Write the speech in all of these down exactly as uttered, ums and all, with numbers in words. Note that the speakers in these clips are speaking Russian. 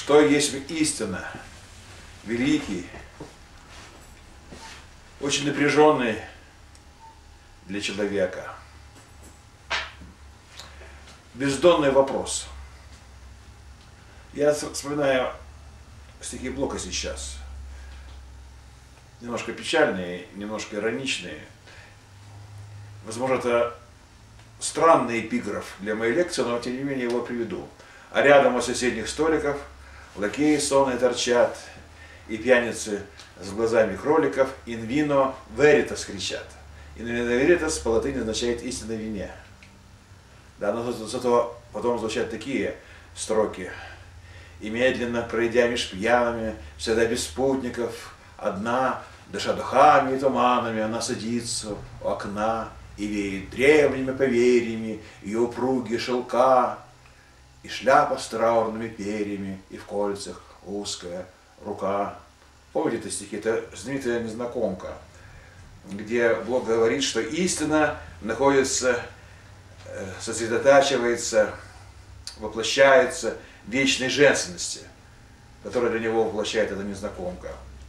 Что есть истина? Великий, очень напряженный для человека, бездонный вопрос. Я вспоминаю стихи Блока сейчас, немножко печальные, немножко ироничные. Возможно, это странный эпиграф для моей лекции, но тем не менее его приведу. А рядом у соседних столиков лакеи сонные торчат, и пьяницы с глазами кроликов in vino veritas кричат. In vino veritas по латыни означает истина в вине. Да, но зато потом звучат такие строки. И медленно, пройдя меж пьяными, всегда без спутников, одна, дыша духами и туманами, она садится у окна и веет древними поверьями, ее упругие шелка, и шляпа с траурными перьями, и в кольцах узкая рука. Помните эти стихи? Это знаменитая незнакомка, где Блок говорит, что истина находится, сосредотачивается, воплощается в вечной женственности, которая для него воплощает эта незнакомка.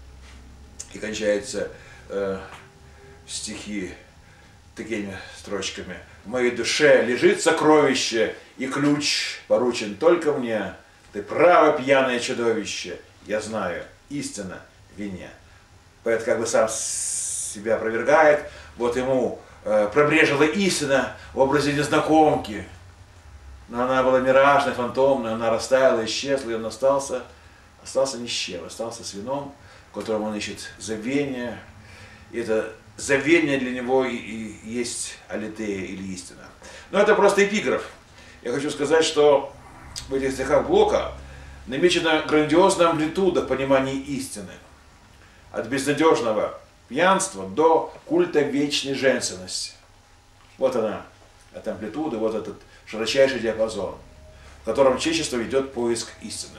И кончается э, стихи такими строчками. В моей душе лежит сокровище, и ключ поручен только мне. Ты право, пьяное чудовище, я знаю, истина в вине. Поэт как бы сам себя опровергает, вот ему э, пробрежила истина в образе незнакомки. Но она была миражной, фантомной, она растаяла, исчезла, и он остался, остался ни с чем, остался с вином, в котором он ищет забвение. И это забвение для него и, и есть алитея или истина. Но это просто эпиграф. Я хочу сказать, что в этих стихах Блока намечена грандиозная амплитуда в понимании истины. От безнадежного пьянства до культа вечной женственности. Вот она, эта амплитуда, вот этот широчайший диапазон, в котором человечество ведет поиск истины.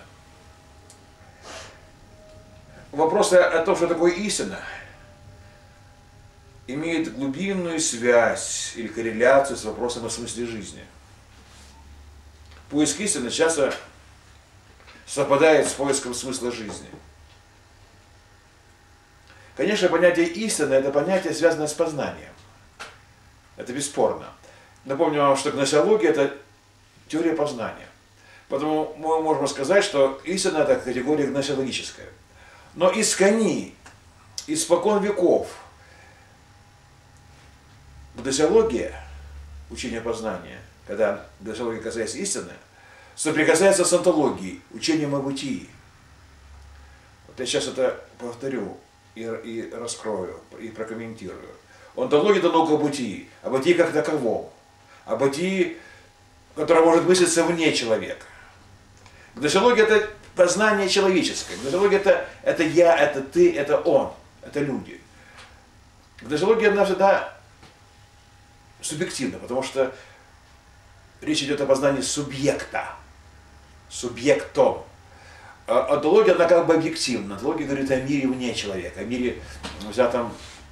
Вопрос о том, что такое истина, имеет глубинную связь или корреляцию с вопросом о смысле жизни. Поиск истины часто совпадает с поиском смысла жизни. Конечно, понятие истины – это понятие, связанное с познанием. Это бесспорно. Напомню вам, что гносеология – это теория познания. Поэтому мы можем сказать, что истина – это категория гносеологическая. Но искони, испокон веков, гносеология, учение познания, когда гносеология касается истины, соприкасается с онтологией, учением о бытии. Вот я сейчас это повторю и, и раскрою, и прокомментирую. Онтология – это наука о бытии, о бытии как таковом, о бытии, которое может мыслиться вне человека. Гносеология – это познание человеческое. Гносеология – это, это я, это ты, это он, это люди. Гносеология, она всегда субъективна, потому что речь идет о познании субъекта, субъектом. А онтология, она как бы объективна. Онтология говорит о мире вне человека, о мире, взятом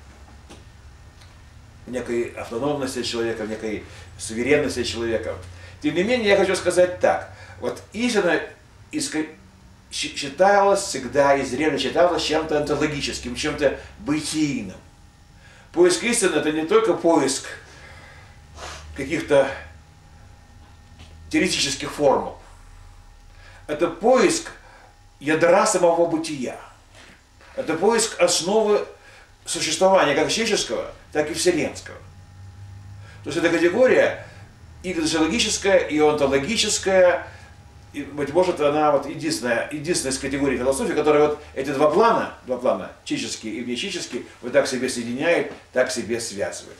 некой автономности человека, некой суверенности человека. Тем не менее, я хочу сказать так. Вот истина считалась всегда, издревле считалась чем-то онтологическим, чем-то бытийным. Поиск истины – это не только поиск каких-то теоретических формул. Это поиск ядра самого бытия. Это поиск основы существования как человеческого, так и вселенского. То есть это категория и гносеологическая, и онтологическая, и, быть может, она вот единственная, единственная из категорий философии, которая вот эти два плана, два плана, чический и внечический, вот так себе соединяет, так себе связывает.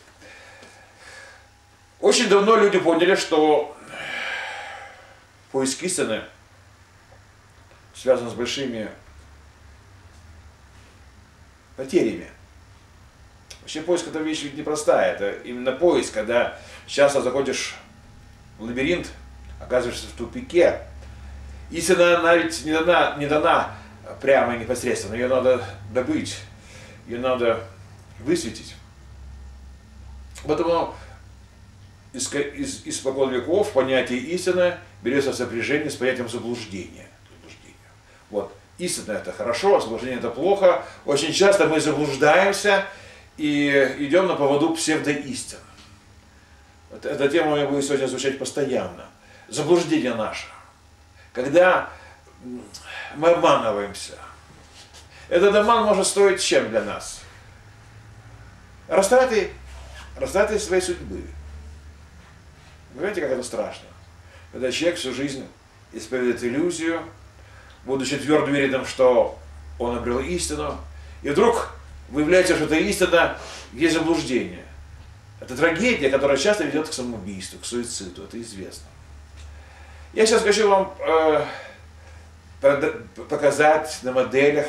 Очень давно люди поняли, что поиск истины связан с большими потерями. Вообще поиск – это вещь ведь непростая, это именно поиск, когда часто заходишь в лабиринт, оказываешься в тупике. Истина, она ведь не дана, не дана прямо и непосредственно, ее надо добыть, ее надо высветить. Поэтому из, из, испокон веков понятие истины берется в сопряжении с понятием заблуждения. заблуждения. Вот. Истина это хорошо, заблуждение это плохо. Очень часто мы заблуждаемся и идем на поводу псевдоистин. Эта тема будет сегодня звучать постоянно. Заблуждение наше. Когда мы обманываемся. Этот обман может стоить чем для нас? Растраты, растраты своей судьбы. Вы понимаете, как это страшно? Когда человек всю жизнь исповедует иллюзию, будучи твердо уверенным, что он обрел истину, и вдруг выявляется, что эта истина есть заблуждение. Это трагедия, которая часто ведет к самоубийству, к суициду, это известно. Я сейчас хочу вам э, показать на моделях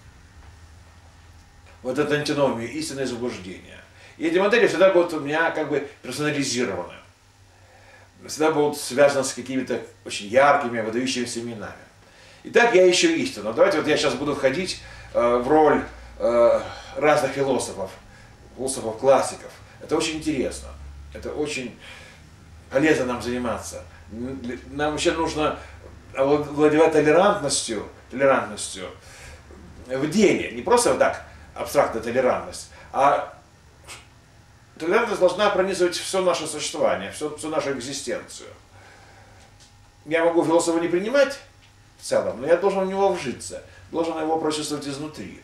вот эту антиномию истины и заблуждения. И эти модели всегда будут у меня как бы персонализированы. Всегда будут связаны с какими-то очень яркими, выдающимися именами. Итак, я ищу истину. Давайте вот я сейчас буду входить э, в роль э, разных философов, философов-классиков. Это очень интересно. Это очень полезно нам заниматься. Нам вообще нужно владевать толерантностью, толерантностью в деле. Не просто вот так абстрактная толерантность, а толерантность должна пронизывать все наше существование, всю, всю нашу экзистенцию. Я могу философа не принимать в целом, но я должен в него вжиться, должен его прочувствовать изнутри.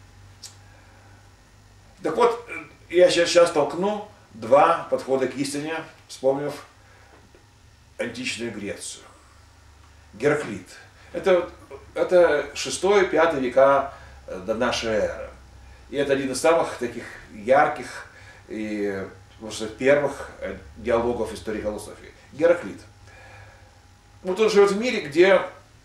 Так вот, я сейчас, сейчас толкну два подхода к истине, вспомнив античную Грецию. Гераклит. Это, это шестой-пятый века до нашей эры. И это один из самых таких ярких и, может сказать, первых диалогов истории философии. Гераклит. Вот он живет в мире, где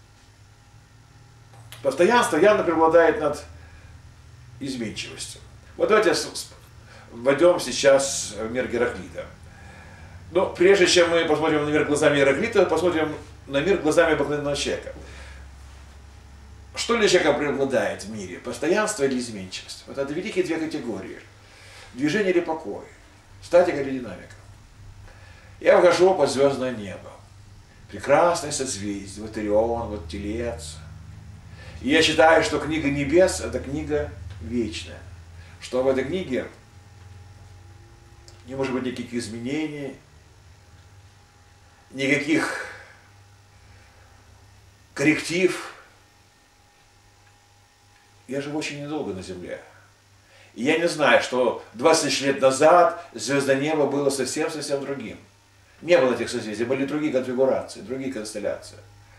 постоянство явно преобладает над изменчивостью. Вот давайте войдем сейчас в мир Гераклита. Но прежде чем мы посмотрим на мир глазами Гераклита, посмотрим на мир глазами обыкновенного человека. Что для человека преобладает в мире? Постоянство или изменчивость? Вот это великие две категории. Движение или покой? Статика или динамика? Я вхожу под звездное небо. Прекрасное созвездие, вот Орион, вот Телец. И я считаю, что книга небес – это книга вечная. Что в этой книге не может быть никаких изменений, никаких корректив. Я живу очень недолго на Земле. И я не знаю, что двадцать тысяч лет назад звездное небо было совсем-совсем другим. Не было этих созвездий, были другие конфигурации, другие констелляции.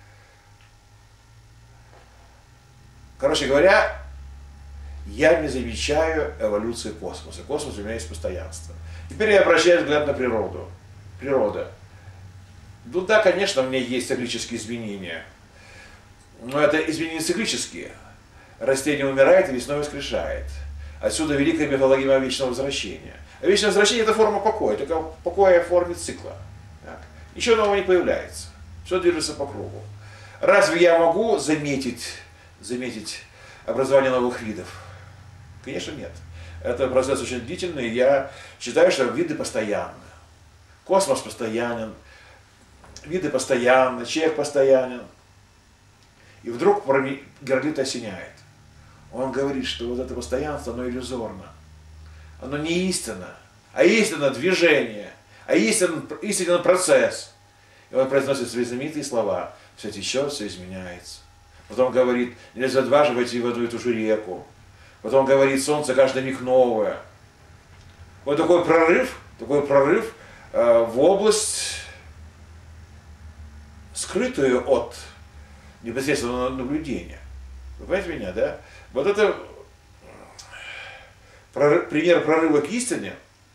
Короче говоря, я не замечаю эволюции космоса. Космос у меня есть постоянство. Теперь я обращаю взгляд на природу. Природа. Ну да, конечно, у меня есть циклические изменения. Но это изменения циклические. Растение умирает и весной воскрешает. Отсюда великая мифологема вечного возвращения. А вечное возвращение – это форма покоя, только покоя в форме цикла. Так. Ничего нового не появляется. Все движется по кругу. Разве я могу заметить, заметить образование новых видов? Конечно, нет. Это процесс очень длительный. Я считаю, что виды постоянны. Космос постоянен, виды постоянны, человек постоянен. И вдруг Гераклит осеняет. Он говорит, что вот это постоянство, оно иллюзорно. Оно не истинно, а истинно движение, а истинно, истинно процесс. И он произносит свои знаменитые слова. Все течет, все изменяется. Потом говорит, нельзя дважды войти в одну и ту же реку. Потом говорит, солнце каждый миг новое. Вот такой прорыв, такой прорыв э, в область, скрытую от непосредственного наблюдения. Вы понимаете меня, да? Вот это прорыв, пример прорыва к истине,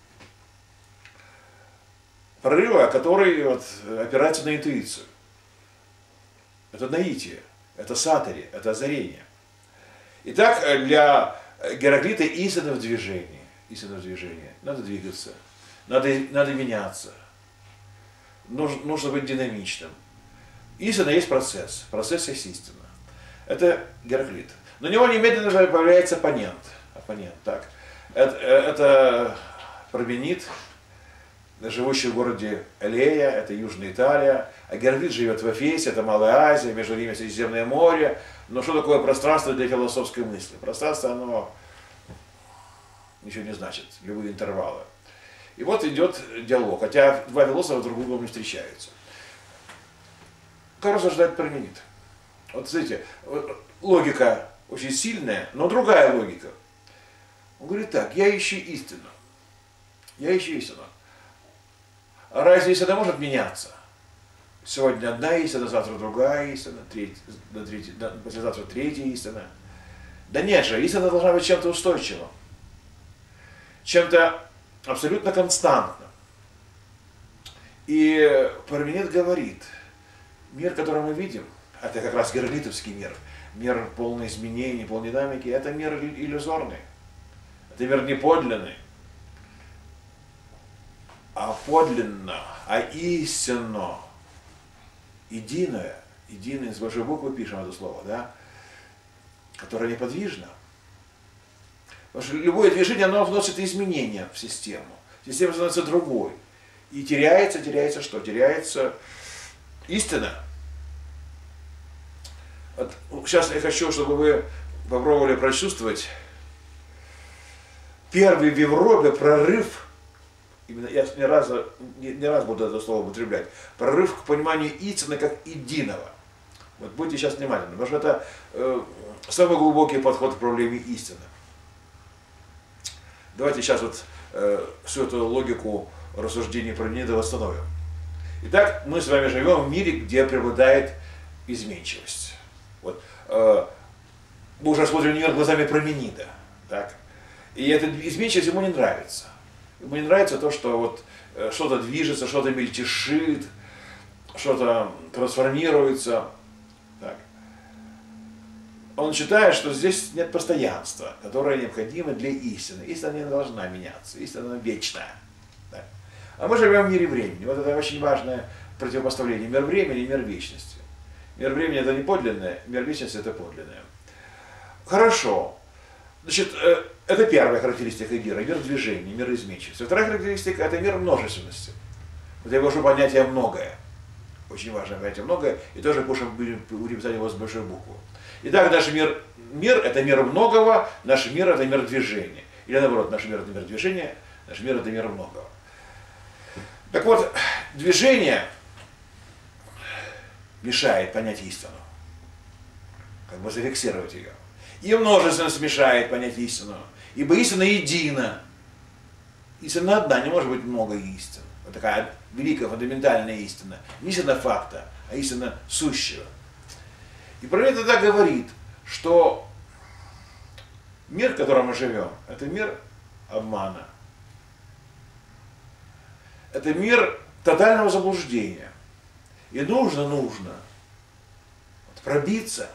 прорыва, который вот, опирается на интуицию. Это наитие, это сатари, это озарение. Итак, для Гераклита истина в движении. Истина в движении. Надо двигаться, надо, надо меняться, нужно, нужно быть динамичным. Истина есть процесс, процесс есть истина. Это Гераклит. На него немедленно появляется оппонент. Оппонент, так. Это, это Парменид, живущий в городе Элея, это Южная Италия, а Гераклит живет в Эфесе, это Малая Азия, между ними Средиземное море. Но что такое пространство для философской мысли? Пространство, оно ничего не значит, любые интервалы. И вот идет диалог, хотя два философа друг другу не встречаются. Как рассуждает Парменид? Вот смотрите, логика очень сильная, но другая логика. Он говорит так: я ищу истину. Я ищу истину. А разве истина может меняться? Сегодня одна истина, завтра другая истина, третья, до третья, до, послезавтра третья истина. Да нет же, истина должна быть чем-то устойчивым, чем-то абсолютно константным. И Парменид говорит, мир, который мы видим, это как раз гераклитовский мир, мир полный изменений, полной динамики, это мир иллюзорный, это мир не подлинный. А подлинно, а истинно, единое, единое, с большой буквы пишем это слово, да, которое неподвижно. Потому что любое движение, оно вносит изменения в систему. Система становится другой. И теряется, теряется что? Теряется истина. Вот сейчас я хочу, чтобы вы попробовали прочувствовать первый в Европе прорыв. Именно я не раз, не, не раз буду это слово употреблять. Прорыв к пониманию истины как единого. Вот будьте сейчас внимательны, потому что это э, самый глубокий подход к проблеме истины. Давайте сейчас вот э, всю эту логику рассуждений Парменида восстановим. Итак, мы с вами живем в мире, где преобладает изменчивость. Вот, э, мы уже смотрим мир глазами Парменида. Так? И эта изменчивость ему не нравится. Ему не нравится то, что вот что-то движется, что-то мельтешит, что-то трансформируется. Так. Он считает, что здесь нет постоянства, которое необходимо для истины. Истина не должна меняться, истина вечная. Так. А мы живем в мире времени. Вот это очень важное противопоставление. Мир времени и мир вечности. Мир времени это не подлинное, мир вечности это подлинное. Хорошо. Значит, это первая характеристика мира, мир движения, мир изменчивости. Вторая характеристика – это мир множественности. Вот я ввожу понятие «многое». Очень важное понятие «многое», и тоже будем писать его с большой буквы. Итак, наш мир, мир – это мир многого, наш мир – это мир движения. Или наоборот, наш мир – это мир движения, наш мир – это мир многого. Так вот, движение мешает понять истину, как бы зафиксировать ее. И множественность мешает понять истину. Ибо истина едина. Истина одна, не может быть много истин. Вот такая великая фундаментальная истина. Не истина факта, а истина сущего. И Парменид тогда говорит, что мир, в котором мы живем, это мир обмана. Это мир тотального заблуждения. И нужно, нужно вот пробиться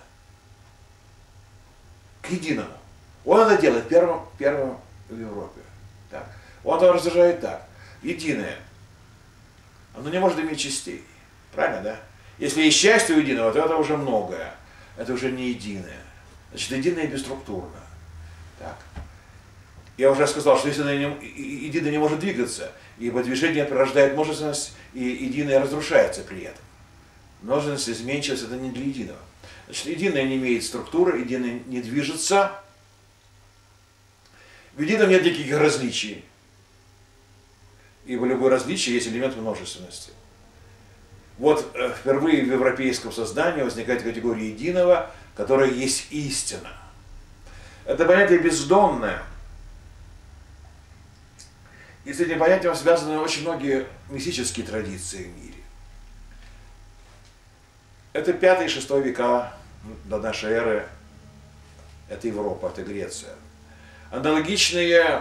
к единому. Он это делает первым, первым в Европе. Так. Он там раздражает так. Единое. Оно не может иметь частей. Правильно, да? Если есть счастье у единого, то это уже многое. Это уже не единое. Значит, единое бесструктурно. Так. Я уже сказал, что единое не, единое не может двигаться, ибо движение порождает множественность, и единое разрушается при этом. Множественность, изменчивость, это не для единого. Значит, единое не имеет структуры, единое не движется. В едином нет никаких различий. Ибо любое различие есть элемент множественности. Вот э, впервые в европейском сознании возникает категория единого, которая есть истина. Это понятие бездонное. И с этим понятием связаны очень многие мистические традиции в мире. Это пятый и шестой века до нашей эры. Это Европа, это Греция. Аналогичные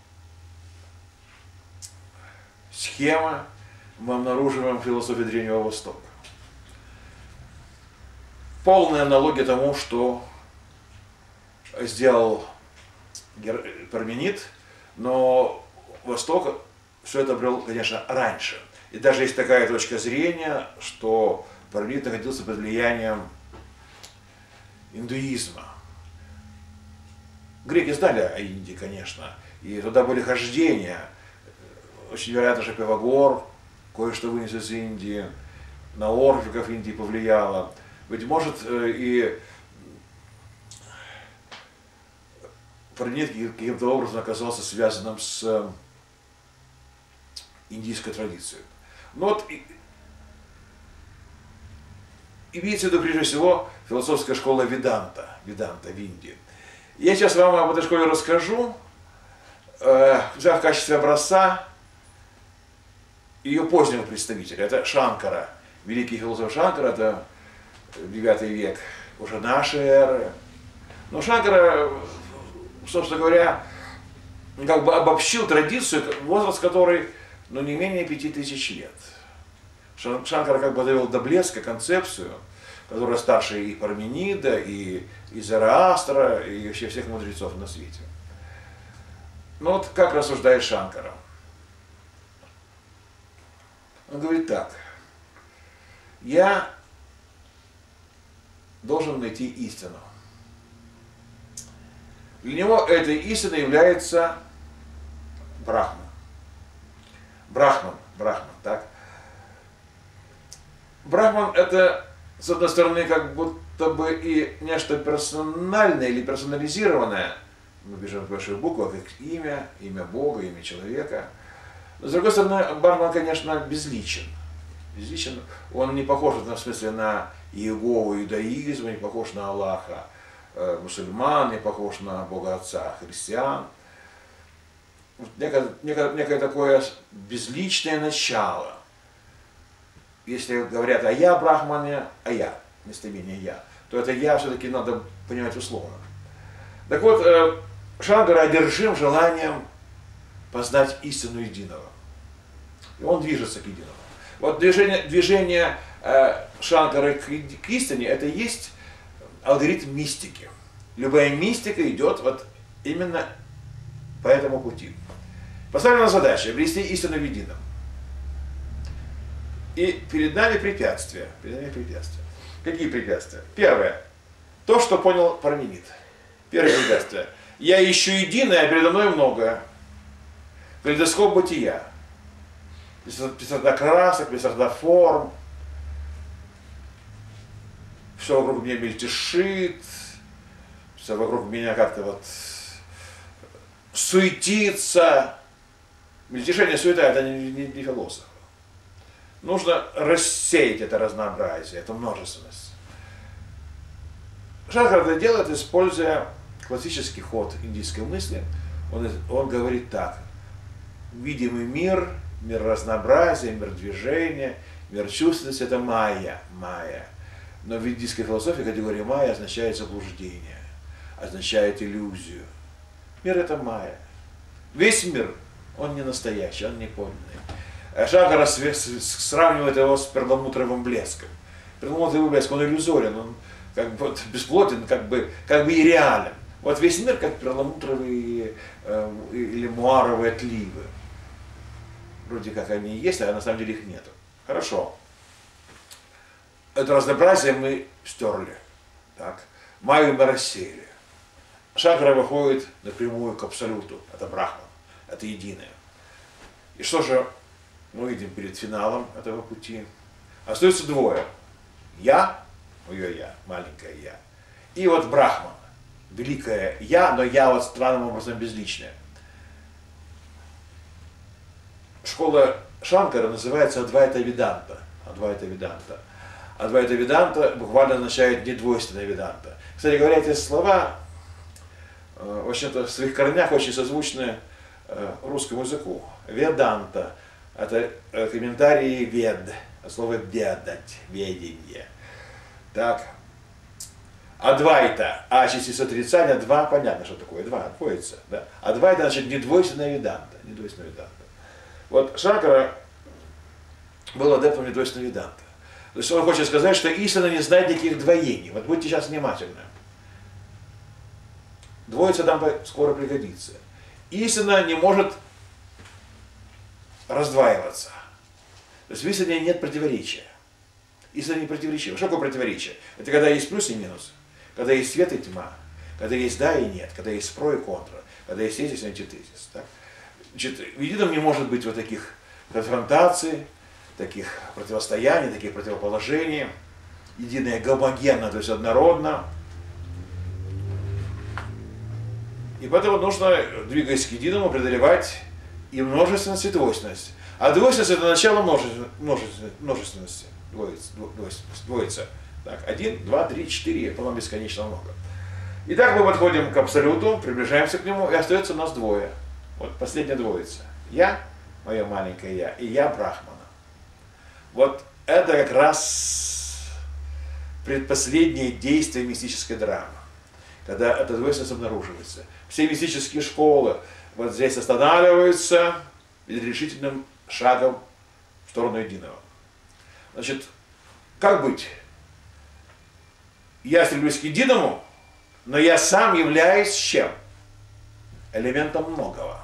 схемы мы обнаруживаем в философии Древнего Востока. Полная аналогия тому, что сделал Парменид, но Восток все это обрел, конечно, раньше. И даже есть такая точка зрения, что Парменид находился под влиянием индуизма. Греки знали о Индии, конечно, и туда были хождения очень вероятно, что Пифагор кое-что вынес из Индии, на орфиков Индии повлияло. Быть может, и предмет каким-то образом оказался связанным с индийской традицией. Но вот имеется в виду прежде всего философская школа Веданта, Веданта в Индии. Я сейчас вам об этой школе расскажу, взяв в качестве образца ее позднего представителя. Это Шанкара, великий философ Шанкара, это девятый век уже нашей эры. Но Шанкара, собственно говоря, как бы обобщил традицию, возраст которой, ну, не менее пяти тысяч лет. Шанкара как бы довел до блеска концепцию, которая старше и Парменида, и, и Зараастра, и вообще всех мудрецов на свете. Ну вот как рассуждает Шанкара. Он говорит так: я должен найти истину. Для него этой истиной является Брахман. Брахман, Брахман, так? Брахман — это, с одной стороны, как будто бы и нечто персональное или персонализированное. Мы пишем в больших буквах, как имя, имя Бога, имя человека. Но, с другой стороны, Брахман, конечно, безличен. Безличен. Он не похож, в смысле, на Иегову, иудаизм, не похож на Аллаха, э, мусульман, не похож на Бога Отца, христиан. Некое, некое, некое такое безличное начало. Если говорят о я Брахмане, а я, местоимение я, то это я все-таки надо понимать условно. Так вот, э, Шанкара одержим желанием познать истину единого. И он движется к единому. Вот движение, движение э, Шанкары к, к истине — это и есть алгоритм мистики. Любая мистика идет вот именно по этому пути. Поставлена задача обрести истину в едином. И перед нами препятствия. Перед нами препятствия. Какие препятствия? Первое. То, что понял Парменид. Первое препятствие. Я ищу единое, а передо мной многое. Калейдоскоп бытия. Пестрота красок, пестрота форм. Все вокруг меня мельтешит. Все вокруг меня как-то вот суетится. Мельтешение, суета — это не, не, не философ. Нужно рассеять это разнообразие, эту множественность. Шанкара это делает, используя классический ход индийской мысли. Он, он говорит так: видимый мир, мир разнообразия, мир движения, мир чувственности — это майя, майя. Но в индийской философии категория майя означает заблуждение, означает иллюзию. Мир — это майя. Весь мир, он не настоящий, он не подлинный. Шанкара сравнивает его с перламутровым блеском. Перламутровый блеск, он иллюзорен, он как бы вот бесплотен, как бы, как бы и реален. Вот весь мир как перламутровые э, или муаровые отливы. Вроде как они и есть, а на самом деле их нету. Хорошо. Это разнообразие мы стерли. Так. Майю мы рассеяли. Шанкара выходит напрямую к абсолюту. Это Брахман. Это единое. И что же мы видим перед финалом этого пути? Остается двое. Я, мое я, маленькое я. И вот Брахман. Великое я, но я вот странным образом безличное. Школа Шанкара называется Адвайта Веданта. Адвайта Веданта. Адвайта Веданта буквально означает недвойственная Веданта. Кстати говоря, эти слова в общем-то в своих корнях очень созвучны русскому языку. Веданта — это комментарии вед, слово ведать, ведение. Так. Адвайта, а частица отрицания, два, понятно, что такое, два, двоится. Да? Адвайта значит недвойственная веданта. Недвойственная веданта. Вот Шанкара был адептом недвойственной веданты. То есть он хочет сказать, что истина не знает никаких двоений. Вот будьте сейчас внимательны. Двоица нам скоро пригодится. Истина не может раздваиваться. То есть в истине нет противоречия. Истина не противоречива. Что такое противоречие? Это когда есть плюс и минус. Когда есть свет и тьма. Когда есть да и нет. Когда есть про и контра. Когда есть тезис и антитезис. Так? Значит, в едином не может быть вот таких конфронтаций, таких противостояний, таких противоположений. Единое гомогенно, то есть однородно. И поэтому нужно, двигаясь к единому, преодолевать и множественность, и двойственность. А двойственность — это начало множественности. Двоица. Так, один, два, три, четыре, потом бесконечно много. Итак, мы подходим к абсолюту, приближаемся к нему, и остается у нас двое. Вот последняя двоица. Я, мое маленькое я, и я Брахмана. Вот это как раз предпоследнее действие мистической драмы, когда эта двойственность обнаруживается. Все мистические школы вот здесь останавливаются перед решительным шагом в сторону единого. Значит, как быть? Я стремлюсь к единому, но я сам являюсь чем? Элементом многого.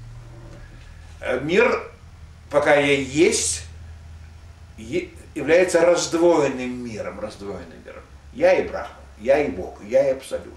Мир, пока я есть, является раздвоенным миром, раздвоенным миром. Я и Брахман, я и Бог, я и Абсолют.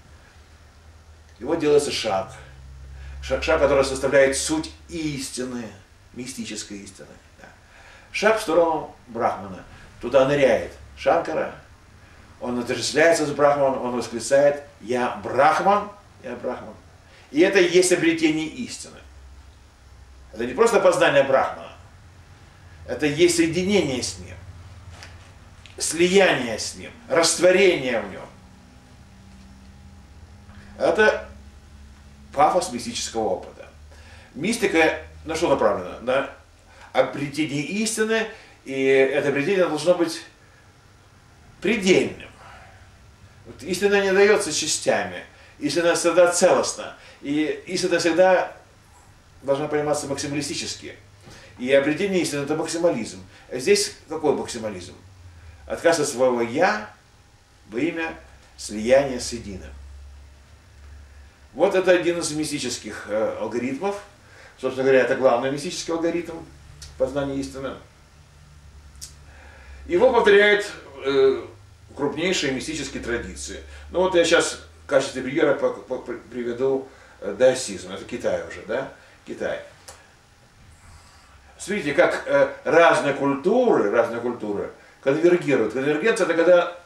И вот делается шаг. Шаг, шаг, который составляет суть истины, мистической истины. Да. Шаг в сторону Брахмана. Туда ныряет Шанкара. Он отождествляется с Брахманом, он восклицает: я Брахман, я Брахман. И это и есть обретение истины. Это не просто познание Брахмана. Это и есть соединение с ним, слияние с ним, растворение в нем. Это пафос мистического опыта. Мистика на что направлена? На обретение истины, и это обретение должно быть предельным. Вот истина не дается частями, истина всегда целостна, и истина всегда должна пониматься максималистически. И обретение истины — это максимализм. А здесь какой максимализм? Отказ от своего «я» во имя слияния с единым. Вот это один из мистических э, алгоритмов. Собственно говоря, это главный мистический алгоритм познания истины. Его повторяют э, крупнейшие мистические традиции. Ну вот я сейчас в качестве примера приведу э, даосизм. Это Китай уже, да? Китай. Смотрите, как э, разные культуры, разные культуры конвергируют. Конвергенция — это когда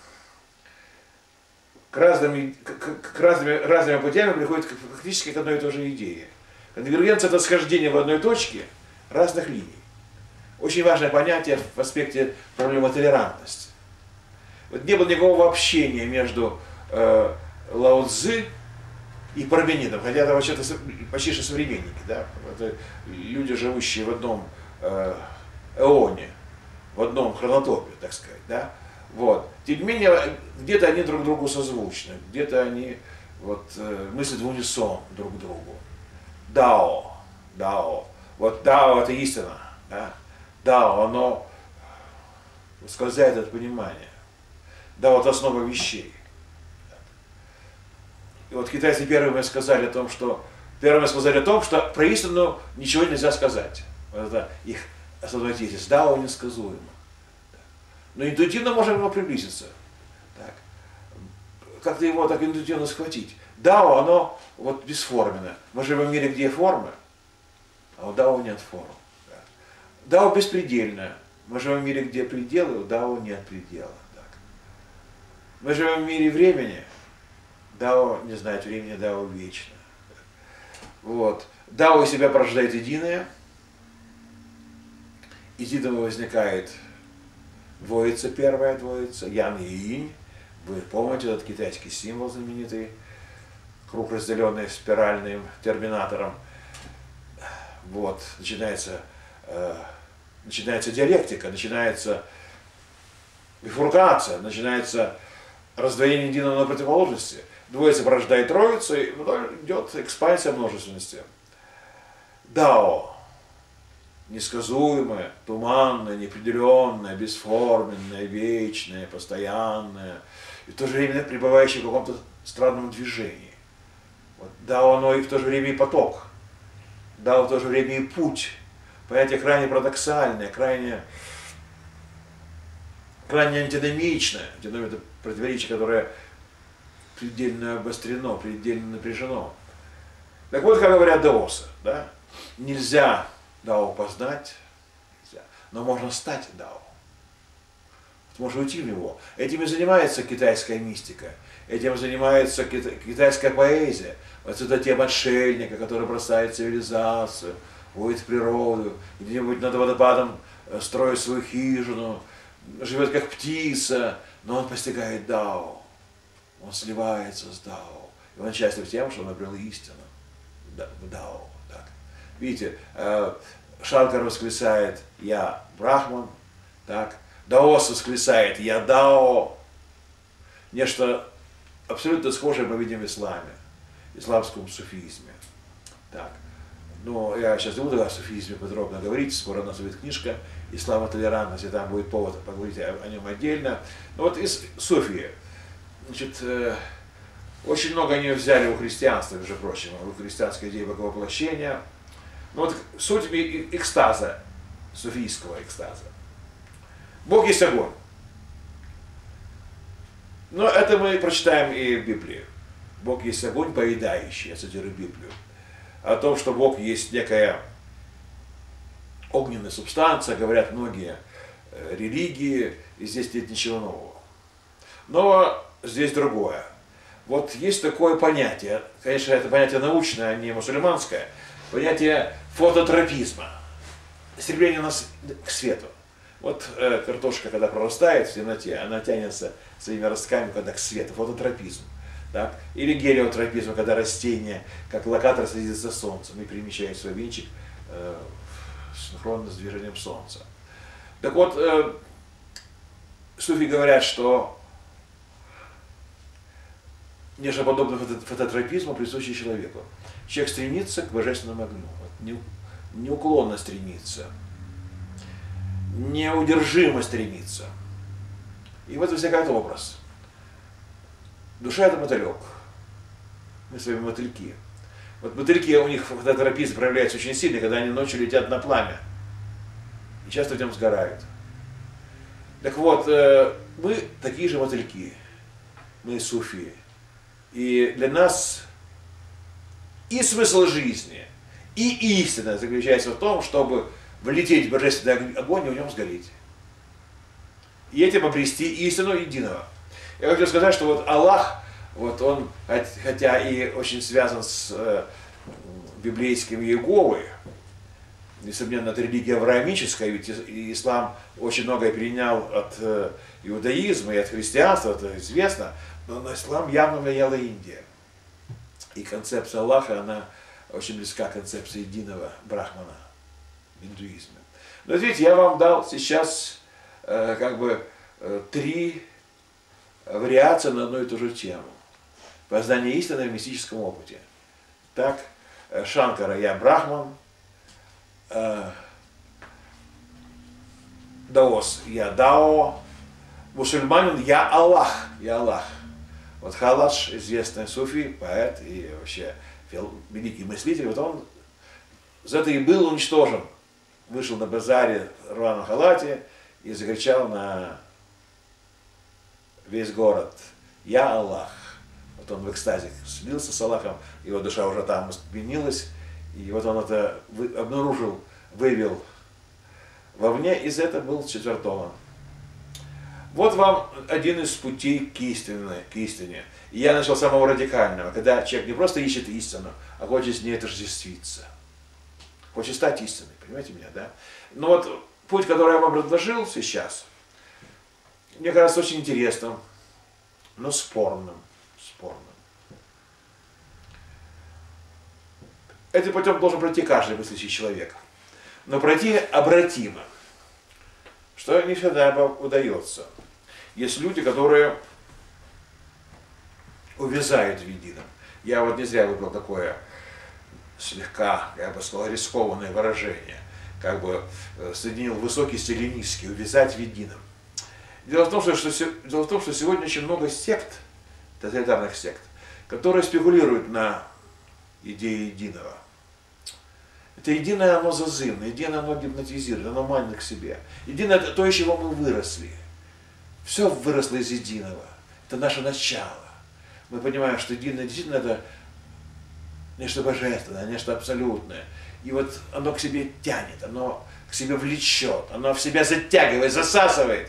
к разным, к, к разными, разными путями приходит фактически к одной и той же идее. Конвергенция — это схождение в одной точке разных линий. Очень важное понятие в аспекте проблемы толерантности. Вот не было никакого общения между э, Лао Цзы и Парменидом, хотя это вообще-то почти что современники, да? Это люди, живущие в одном э, эоне, в одном хронотопе, так сказать, да? Вот. Тем не менее, где-то они друг другу созвучны, где-то они вот, э, мыслят в унисон друг другу. Дао, дао. Вот дао — это истина, да? Дао, оно скользает от понимания. Дао — это основа вещей. И вот китайцы первыми сказали о том, что первыми сказали о том, что про истину ничего нельзя сказать. Вот это их основной тезис. Дао несказуемо. Но интуитивно можем его приблизиться. Так. Как-то его так интуитивно схватить. Дао, оно вот бесформенно. Мы живем в мире, где формы, а у Дао нет форм. Дао беспредельное. Мы живем в мире, где пределы, у Дао нет предела. Так. Мы живем в мире времени. Дао не знает времени, Дао вечно. Вот. Дао из себя порождает единое. Из единого возникает двоица, первая двоица, Ян и Инь. Вы помните этот китайский символ знаменитый, круг, разделенный спиральным терминатором. Вот. Начинается, э, начинается диалектика, начинается бифуркация, начинается раздвоение единого на противоположности. Двоица порождает троицу, и потом идет экспансия множественности. Дао. Несказуемое, туманное, неопределенное, бесформенное, вечное, постоянное, и в то же время пребывающее в каком-то странном движении. Вот. Дао, оно и в то же время и поток. Дао в то же время и путь. Понятие крайне парадоксальное, крайне, крайне антиномичное. Антиномия — это противоречие, которое предельно обострено, предельно напряжено. Так вот, как говорят даосы, да? нельзя дао познать, нельзя, но можно стать дао. Можно уйти в него. Этим и занимается китайская мистика. Этим занимается китайская поэзия. Вот это тема отшельника, который бросает цивилизацию, уходит в природу, где-нибудь над водопадом строит свою хижину, живет как птица, но он постигает дао. Он сливается с дао. И он счастлив тем, что он обрел истину. Дао. Так. Видите, Шанкар восклицает: я Брахман, так. Даос восклицает: я дао. Нечто абсолютно схожее мы видим в исламе, в исламском суфизме. Так. Но я сейчас не буду о суфизме подробно говорить, скоро у нас будет книжка «Ислам и толерантность», и там будет повод поговорить о, о нем отдельно. Но вот из суфии, значит, э, очень много они взяли у христианства, между прочим, у христианской идеи боговоплощения. Но вот суть экстаза, суфийского экстаза. Бог есть огонь. Но это мы прочитаем и в Библии. Бог есть огонь поедающий, я цитирую Библию. О том, что Бог есть некая огненная субстанция, говорят многие религии, и здесь нет ничего нового. Но здесь другое. Вот есть такое понятие, конечно, это понятие научное, а не мусульманское, понятие фототропизма, стремление нас к свету. Вот э, картошка, когда прорастает в темноте, она тянется своими ростками, когда к свету, фототропизм. Так? Или гелиотропизм, когда растение, как локатор, следит за солнцем и перемещает свой венчик э, синхронно с движением солнца. Так вот, э, суфи говорят, что нечто подобное фототропизму присуще человеку. Человек стремится к божественному огню, вот, неуклонно стремится, неудержимо стремится. И вот возникает образ. Душа — это мотылек. Мы с вами мотыльки. Вот мотыльки, у них фототропизм проявляется очень сильно, когда они ночью летят на пламя. И часто в нем сгорают. Так вот, мы такие же мотыльки. Мы суфии. И для нас и смысл жизни, и истина заключается в том, чтобы влететь в божественный огонь и в нем сгореть. И этим обрести истину единого. Я хочу сказать, что вот Аллах, вот он, хотя и очень связан с э, библейским Иеговой, несомненно, это религия авраамическая, ведь ислам очень многое перенял от э, иудаизма и от христианства, это известно, но на ислам явно влияла Индия. И концепция Аллаха, она очень близка к концепции единого брахмана в индуизме. Но видите, я вам дал сейчас э, как бы э, три вариации на одну и ту же тему. Познание истины в мистическом опыте. Так, Шанкара — я Брахман, э, Даос — я Дао, мусульманин — я Аллах, я Аллах. Вот Халадж, известный суфи, поэт и вообще великий мыслитель, вот он за это и был уничтожен. Вышел на базаре в рваном халате и закричал на весь город: я Аллах. Вот он в экстазе слился с Аллахом, его душа уже там изменилась, и вот он это обнаружил, вывел вовне, и за это был четвертован. Вот вам один из путей к истине. К истине. И я начал с самого радикального, когда человек не просто ищет истину, а хочет с ней отождествиться. Хочет стать истиной, понимаете меня, да? Но вот путь, который я вам предложил сейчас, мне кажется очень интересным, но спорным. спорным. Этим путем должен пройти каждый мыслящий человек. Но пройти обратимо, что не всегда удается. Есть люди, которые увязают в едином. Я вот не зря выбрал такое слегка, я бы сказал, рискованное выражение. Как бы соединил высокий стиль и низкий, увязать в едином. Дело в том, что, что, дело в том, что сегодня очень много сект, тоталитарных сект, которые спекулируют на идее единого. Это единое, оно зазывно, единое, оно гипнотизирует, оно манит к себе. Единое — это то, из чего мы выросли. Все выросло из единого. Это наше начало. Мы понимаем, что единое действительно это нечто божественное, нечто абсолютное. и вот оно к себе тянет, оно к себе влечет, оно в себя затягивает, засасывает.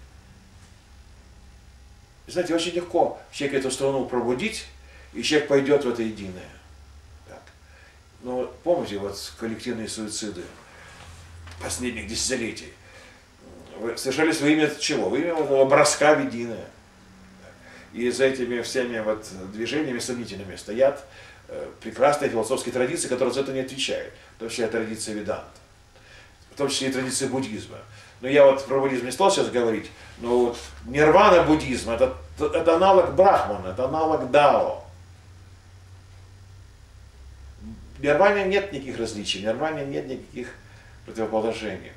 И, знаете, очень легко человека эту струну пробудить, и человек пойдет в это единое. Так. Но помните, вот коллективные суициды последних десятилетий совершались во имя чего? Во имя этого броска в единое. И за этими всеми вот движениями сомнительными стоят э, прекрасные философские традиции, которые за это не отвечают. В том числе традиция веданта, в том числе и традиция буддизма. Но я вот про буддизм не стал сейчас говорить, но вот нирвана буддизма это, это аналог брахмана, это аналог дао. В нирване нет никаких различий, в нирване нет никаких противоположений.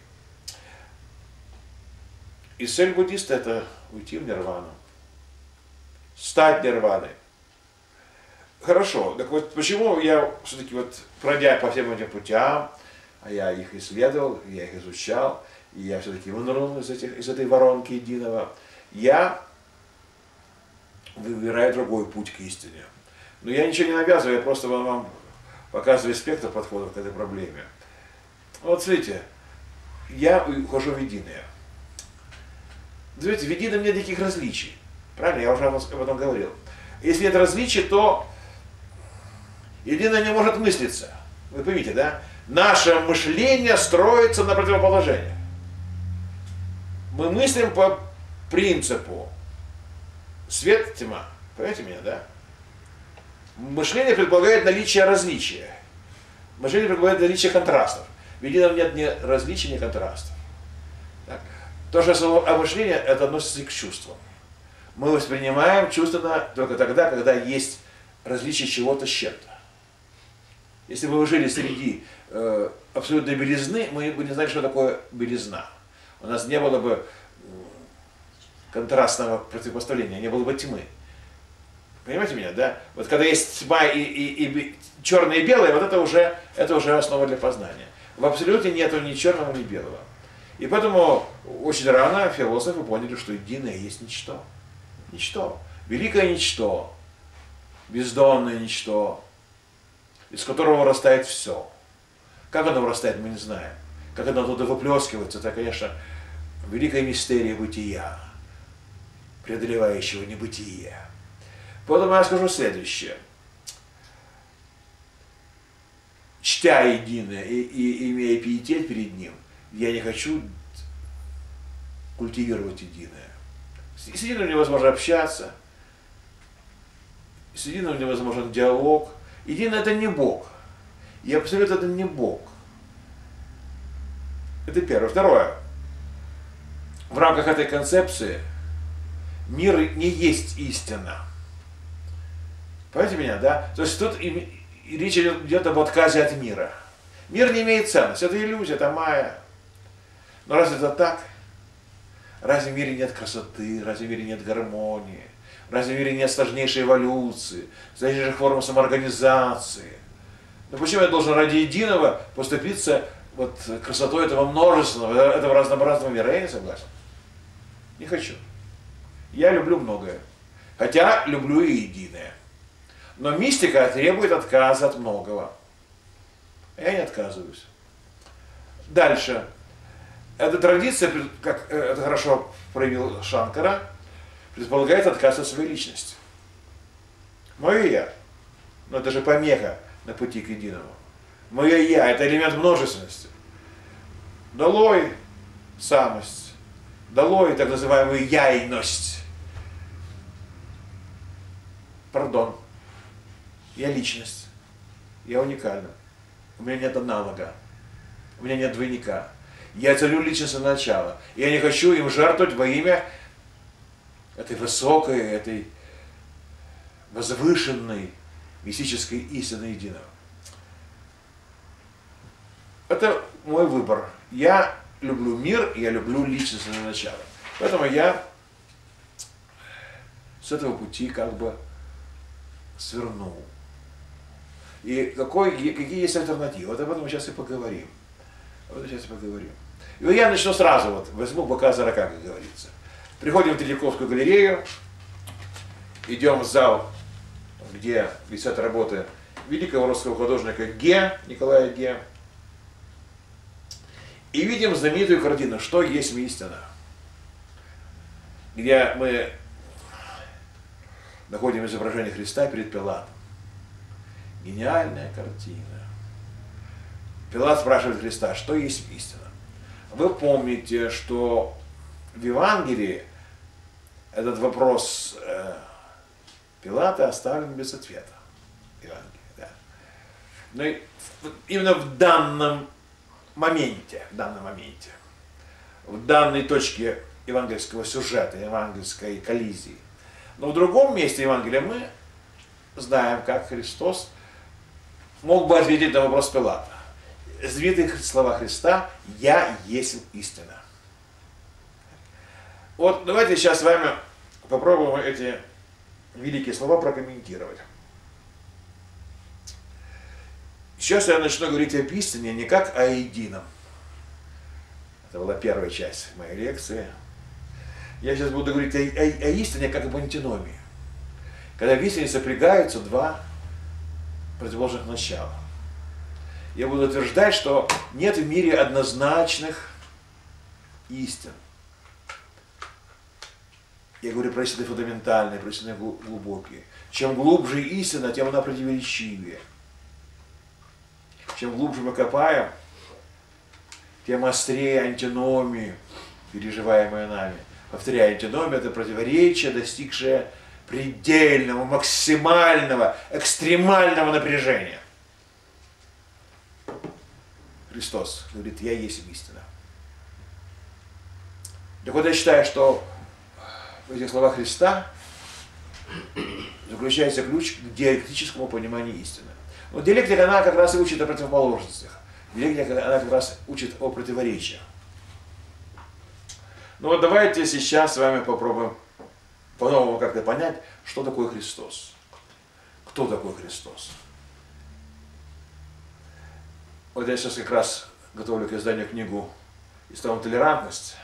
И цель буддиста это уйти в нирвану. Стать нирваной. Хорошо, так вот почему я все-таки вот, пройдя по всем этим путям, а я их исследовал, я их изучал, и я все-таки вынырнул из, этих, из этой воронки единого, я выбираю другой путь к истине. Но я ничего не навязываю, я просто вам показываю спектр подходов к этой проблеме. Вот смотрите, я ухожу в единое. Знаете, в едином нет никаких различий. Правильно? Я уже об этом говорил. Если нет различий, то единое не может мыслиться. Вы поймите, да? Наше мышление строится на противоположениях. Мы мыслим по принципу свет, тьма. Понимаете меня, да? Мышление предполагает наличие различия. Мышление предполагает наличие контрастов. В едином нет ни различий, ни контрастов. Так. То, что слово мышление, это относится и к чувствам. Мы воспринимаем чувственно только тогда, когда есть различие чего-то с чем-то. Если бы вы жили среди э, абсолютной белизны, мы бы не знали, что такое белизна. У нас не было бы контрастного противопоставления, не было бы тьмы. Понимаете меня, да? Вот когда есть тьма и, и, и черное и белое, вот это уже, это уже основа для познания. В абсолюте нету ни черного, ни белого. И поэтому очень рано философы поняли, что единое есть ничто. Ничто. Великое ничто. Бездонное ничто. Из которого вырастает все. Как оно вырастает, мы не знаем. Как оно туда выплескивается, это, конечно, великая мистерия бытия, преодолевающего небытие. Поэтому я скажу следующее. Чтя единое и, и имея пиетет перед ним, я не хочу культивировать единое. С единым невозможно общаться, с единым невозможен диалог. Единое это не Бог. И абсолют это не Бог. Это первое. Второе. В рамках этой концепции мир не есть истина. Понимаете меня, да? То есть тут и, и речь идет об отказе от мира. Мир не имеет ценности. Это иллюзия, это майя. Но разве это так? Разве в мире нет красоты? Разве в мире нет гармонии? Разве в мире нет сложнейшей эволюции, сложнейших форм самоорганизации? Но почему я должен ради единого поступиться вот красотой этого множественного, этого разнообразного мира? Я не согласен. Не хочу. Я люблю многое. Хотя люблю и единое. Но мистика требует отказа от многого. Я не отказываюсь. Дальше. Эта традиция, как это хорошо проявил Шанкара, предполагает отказ от своей личности. Мое я. Но это же помеха на пути к единому. Мое я – это элемент множественности. Долой самость. Долой так называемую яйность. Пардон. Я личность. Я уникальна. У меня нет аналога. У меня нет двойника. Я царю личностное начало. Я не хочу им жертвовать во имя этой высокой, этой возвышенной мистической истины единого. Это мой выбор. Я люблю мир, я люблю личностное начало. Поэтому я с этого пути как бы свернул. И какой, какие есть альтернативы? Вот об этом мы сейчас и поговорим. Об этом сейчас и поговорим. И я начну сразу, вот, возьму бока за рока, как говорится. Приходим в Третьяковскую галерею, идем в зал, где висят работы великого русского художника Ге, Николая Ге. И видим знаменитую картину «Что есть истина?», где мы находим изображение Христа перед Пилатом. Гениальная картина. Пилат спрашивает Христа, что есть истина? Вы помните, что в Евангелии этот вопрос э, Пилата оставлен без ответа. Евангелие, да. Но и именно в данном моменте, в данном моменте, в данной точке евангельского сюжета, евангельской коллизии. Но в другом месте Евангелия мы знаем, как Христос мог бы ответить на вопрос Пилата. Известные слова Христа «Я есть истина». Вот давайте сейчас с вами попробуем эти великие слова прокомментировать. Сейчас я начну говорить об истине не как о едином. Это была первая часть моей лекции. Я сейчас буду говорить о, о, о истине как об антиномии. Когда в истине сопрягаются два противоположных начала. Я буду утверждать, что нет в мире однозначных истин. Я говорю про истины фундаментальные, про истины глубокие. Чем глубже истина, тем она противоречивее. Чем глубже мы копаем, тем острее антиномии, переживаемые нами. Повторяю, антиномия – это противоречие, достигшее предельного, максимального, экстремального напряжения. Христос говорит, я есть истина. Так вот, я считаю, что в этих словах Христа заключается ключ к диалектическому пониманию истины. Но диалектика, она как раз и учит о противоположностях. Диалектика, она как раз учит о противоречиях. Ну вот давайте сейчас с вами попробуем по-новому как-то понять, что такое Христос. Кто такой Христос? Вот я сейчас как раз готовлю к изданию книгу «Ислам и толерантность».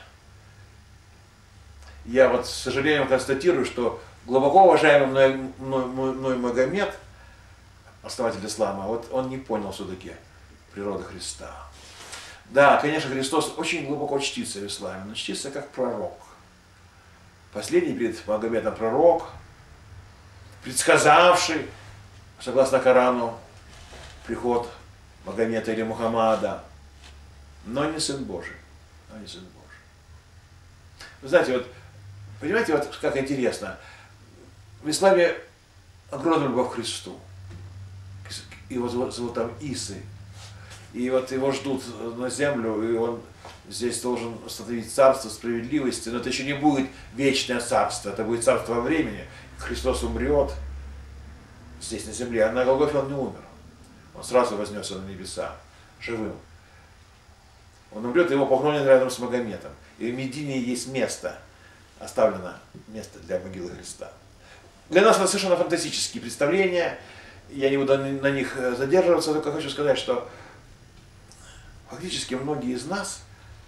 Я вот с сожалением констатирую, что глубоко уважаемый мной, мной, мной Магомед, основатель ислама, вот он не понял все-таки природы Христа. Да, конечно, Христос очень глубоко чтится в исламе, но чтится как пророк. Последний перед Магомедом пророк, предсказавший, согласно Корану, приход Магомета или Мухаммада, но не Сын Божий. Но не Сын Божий. Вы знаете, вот, понимаете, вот как интересно, в исламе огромная любовь к Христу. Его зовут там Исы. И вот его ждут на землю, и он здесь должен установить царство справедливости, но это еще не будет вечное царство, это будет царство во времени. Христос умрет здесь на земле, а на Голгофе он не умер. Он сразу вознесся на небеса, живым. Он умрет, и его похоронят рядом с Магометом. И в Медине есть место, оставлено место для могилы Христа. Для нас это совершенно фантастические представления, я не буду на них задерживаться, только хочу сказать, что фактически многие из нас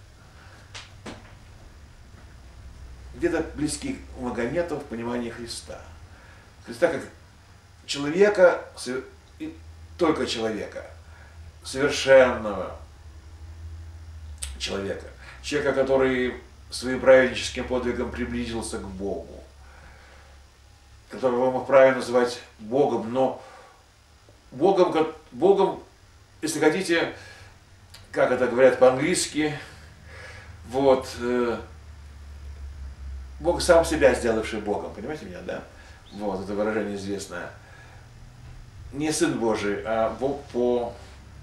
где-то близки к Магомету в понимании Христа. Христа как человека, и только человека, совершенного человека, человека, который своим праведническим подвигом приблизился к Богу, которого мы вправе называть Богом, но Богом, Богом, если хотите, как это говорят по-английски, вот, э, Бог сам себя сделавший Богом, понимаете меня, да? Вот, это выражение известное. Не Сын Божий, а Бог по,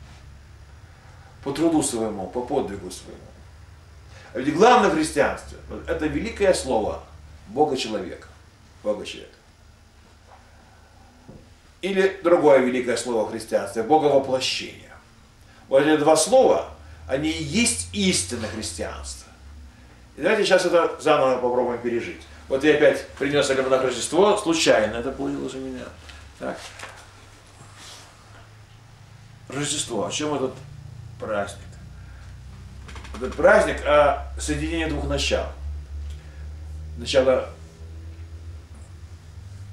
по труду своему, по подвигу своему. А ведь главное в христианстве – это великое слово Бога-человек. Бога-человек. Или другое великое слово в христианстве – Боговоплощение. Вот эти два слова, они и есть истина христианства. И давайте сейчас это заново попробуем пережить. Вот я опять принес на Рождество, случайно это получилось у меня. Так. Рождество. О чем этот праздник? Этот праздник о соединении двух начал. Начало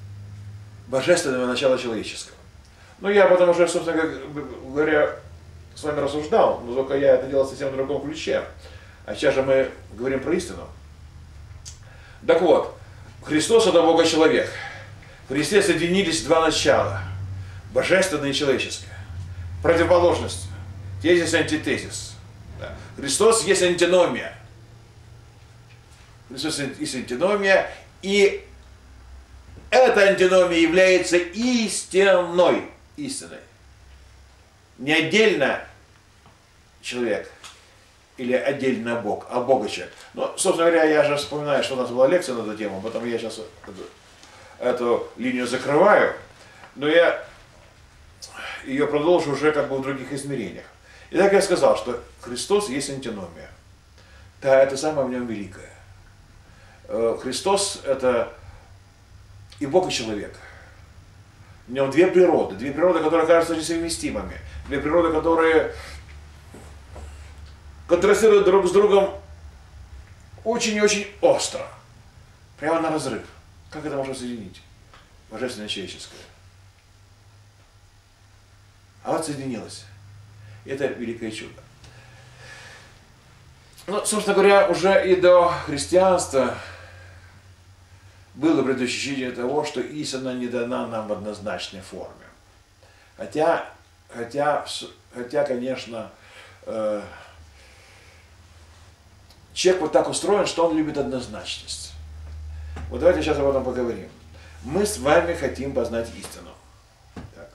божественного и начала человеческого. Ну, я потом уже, собственно говоря, с вами рассуждал, но только я это делал совсем в другом ключе. А сейчас же мы говорим про истину. Так вот, Христос это Бога-человек. В Христе соединились два начала. Божественное и человеческое. Противоположность. Тезис и антитезис. Да. Христос есть антиномия. Христос есть антиномия. И эта антиномия является истинной. Истиной. Не отдельно человек или отдельно Бог, а Бога человек. Но, собственно говоря, я же вспоминаю, что у нас была лекция на эту тему, поэтому я сейчас эту, эту линию закрываю, но я ее продолжу уже как бы в других измерениях. Итак, я сказал, что Христос есть антиномия. Да, это самое в нем великое. Христос это и Бог, и человек. В нем две природы, две природы, которые кажутся несовместимыми, две природы, которые контрастируют друг с другом очень и очень остро, прямо на разрыв. Как это можно соединить? Божественное и человеческое. А вот соединилось. Это великое чудо. Ну, собственно говоря, уже и до христианства было предощущение того, что истина не дана нам в однозначной форме. Хотя, хотя, хотя конечно, э, человек вот так устроен, что он любит однозначность. Вот давайте сейчас об этом поговорим. Мы с вами хотим познать истину. Так.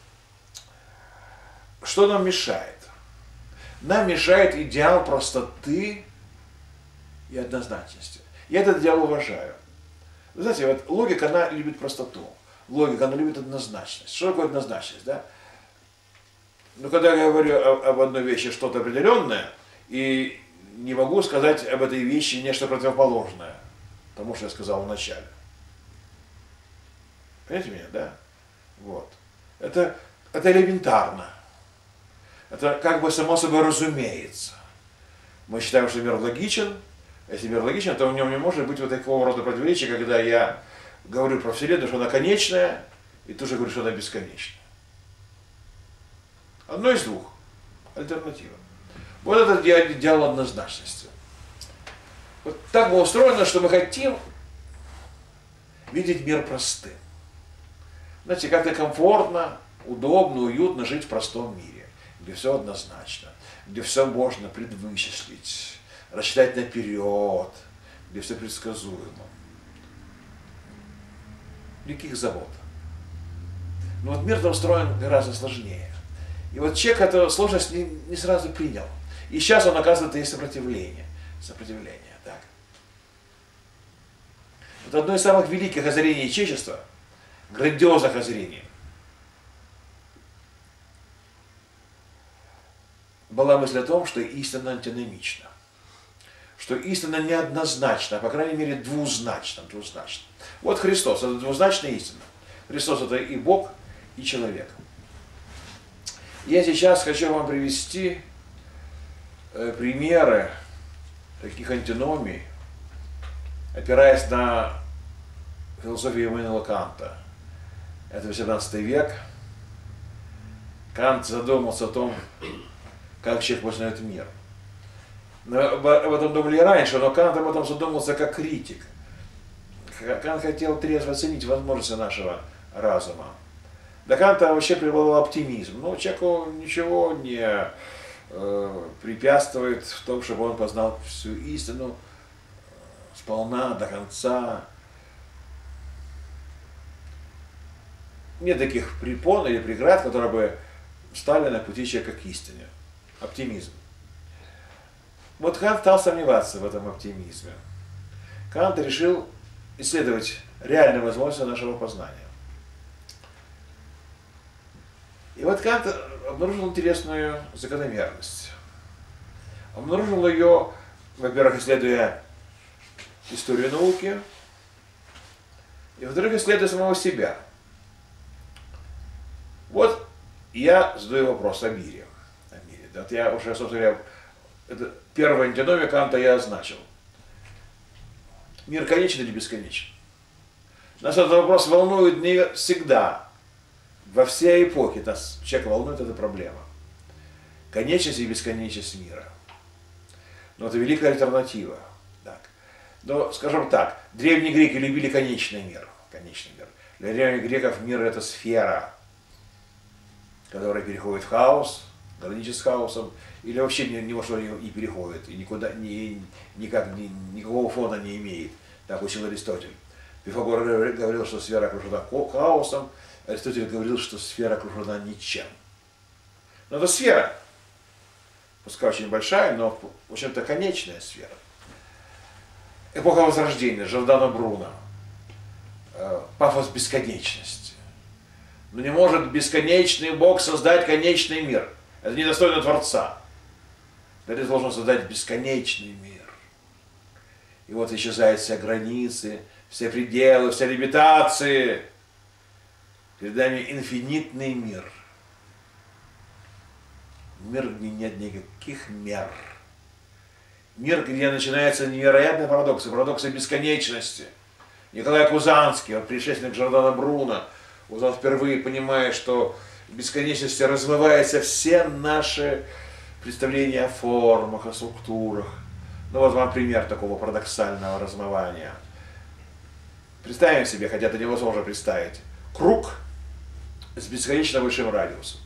Что нам мешает? Нам мешает идеал простоты и однозначности. Я этот идеал уважаю. Вы знаете, вот логика, она любит простоту. Логика, она любит однозначность. Что такое однозначность, да? Ну, когда я говорю об, об одной вещи что-то определенное, и не могу сказать об этой вещи нечто противоположное тому, что я сказал вначале. Понимаете меня, да? Вот. Это, это элементарно. Это как бы само собой разумеется. Мы считаем, что мир логичен. Если мир логичен, то в нем не может быть вот такого рода противоречия, когда я говорю про Вселенную, что она конечная, и тоже говорю, что она бесконечная. Одно из двух. Альтернатива. Вот это идеал однозначности. Вот так было устроено, что мы хотим видеть мир простым. Знаете, как-то комфортно, удобно, уютно жить в простом мире, где все однозначно, где все можно предвычислить, рассчитать наперед, где все предсказуемо. Никаких забот. Но вот мир там устроен гораздо сложнее. И вот человек эту сложность не, не сразу принял. И сейчас он, оказывается, есть сопротивление. Сопротивление, так. Вот одно из самых великих озарений человечества, грандиозных озарений, была мысль о том, что истина антиномична. Что истина неоднозначна, а по крайней мере двузначна. двузначна. Вот Христос, это двузначная истина. Христос это и Бог, и человек. Я сейчас хочу вам привести э, примеры таких антиномий, опираясь на философию Иммануила Канта. Это восемнадцатый век. Кант задумался о том, как человек познает мир. Об этом думали и раньше, но Кант об этом задумался как критик. Кант хотел трезво оценить возможности нашего разума. До Канта вообще преобладал оптимизм. Но человеку ничего не э, препятствует в том, чтобы он познал всю истину сполна, до конца. Нет таких препон или преград, которые бы стали на пути человека к истине. Оптимизм. Вот Кант стал сомневаться в этом оптимизме. Кант решил исследовать реальные возможности нашего познания. И вот Кант обнаружил интересную закономерность. Обнаружил ее, во-первых, исследуя историю науки, и, во-вторых, исследуя самого себя. Вот я задаю вопрос о мире. О мире. Вот я уже, собственно говоря, это первая антиномия Канта я означил. Мир конечен или бесконечен? Нас этот вопрос волнует не всегда. Во все эпохи нас человека волнует эта проблема. конечность и бесконечность мира. Но это великая альтернатива. Так. Но, скажем так, древние греки любили конечный мир. Конечный мир. Для древних греков мир — это сфера, которая переходит в хаос, граничит с хаосом, или вообще ни, ни во что не переходит, и никуда, ни, никак, ни, никакого фона не имеет. Так учил Аристотель. Пифагор говорил, что сфера окружена хаосом, Аристотель говорил, что сфера окружена ничем. Но это сфера, пускай очень большая, но, в общем-то, конечная сфера. Эпоха Возрождения, Джордано Бруно, пафос бесконечности. Но не может бесконечный Бог создать конечный мир. Это недостойно Творца. Творец должен создать бесконечный мир. И вот исчезают все границы, все пределы, все лимитации. Перед нами инфинитный мир. Мир, где нет никаких мер. Мир, где начинаются невероятные парадоксы, парадоксы бесконечности. Николай Кузанский, он предшественник Джордано Бруно, узнал впервые, понимая, что в бесконечности размываются все наши представления о формах, о структурах. Ну вот вам пример такого парадоксального размывания. Представим себе, хотя это невозможно представить, круг с бесконечно большим радиусом.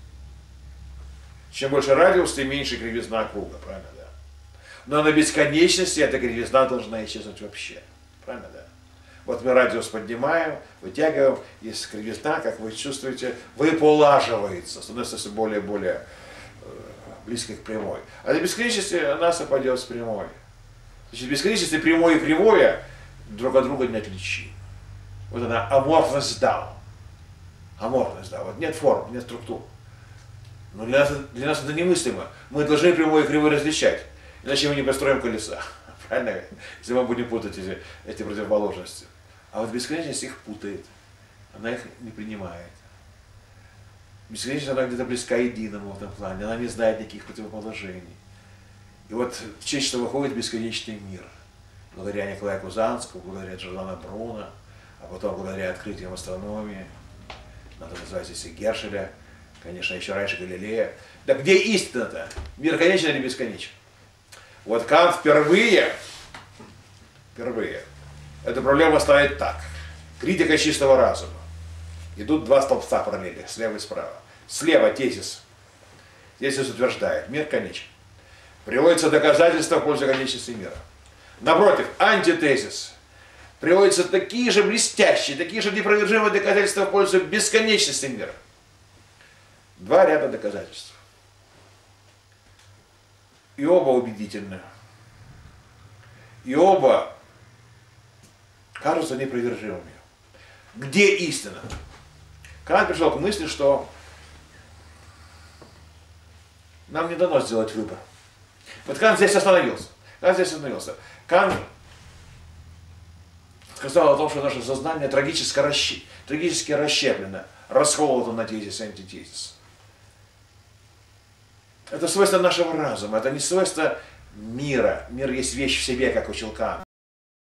Чем больше радиус, тем меньше кривизна круга, правильно, да? Но на бесконечности эта кривизна должна исчезнуть вообще, правильно, да? Вот мы радиус поднимаем, вытягиваем, и кривизна, как вы чувствуете, выполаживается, становится все более и более э, близкой к прямой. А на бесконечности она совпадет с прямой. Значит, бесконечности прямое и кривое друг от друга не отличимы. Вот она аморфность Дао. Аморфность Дао. Вот нет форм, нет структур. Но для нас, для нас это немыслимо. Мы должны прямое и кривое различать. Иначе мы не построим колеса. Правильно? Если мы будем путать эти, эти противоположности. А вот бесконечность их путает. Она их не принимает. Бесконечность, она где-то близка единому в этом плане. Она не знает никаких противоположений. И вот в честь этого выходит бесконечный мир. Благодаря Николаю Кузанскому, благодаря Джордано Бруно, а потом благодаря открытиям астрономии. Надо назвать здесь и Гершеля, конечно, еще раньше Галилея. Да где истина-то? Мир конечен или бесконечен? Вот Кант впервые, впервые, эту проблему ставит так. Критика чистого разума. Идут два столбца параллели, слева и справа. Слева тезис. Тезис утверждает, мир конечен. Приводится доказательства в пользу конечности мира. Напротив, антитезис. Приводятся такие же блестящие, такие же непровержимые доказательства в пользу бесконечности мира. Два ряда доказательств. И оба убедительны. И оба кажутся непровержимыми. Где истина? Кант пришел к мысли, что нам не дано сделать выбор. Вот Кант здесь остановился. Кант здесь остановился. Кант сказал о том, что наше сознание трагически, расщ... трагически расщеплено, расколото на тезис и антитезис. Это свойство нашего разума, это не свойство мира. Мир есть вещь в себе, как учил Кант.